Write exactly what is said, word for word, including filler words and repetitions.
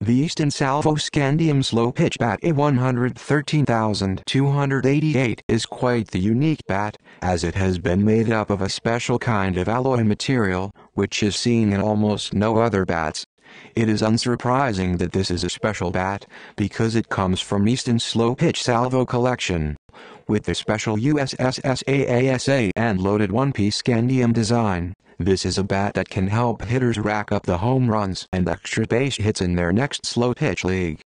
The Easton Salvo Scandium Slow Pitch Bat A one thirteen two eighty-eight is quite the unique bat, as it has been made up of a special kind of alloy material, which is seen in almost no other bats. It is unsurprising that this is a special bat, because it comes from Easton's Slow Pitch Salvo collection. With the special U S S S A A S A and loaded one-piece scandium design, this is a bat that can help hitters rack up the home runs and extra base hits in their next slow pitch league.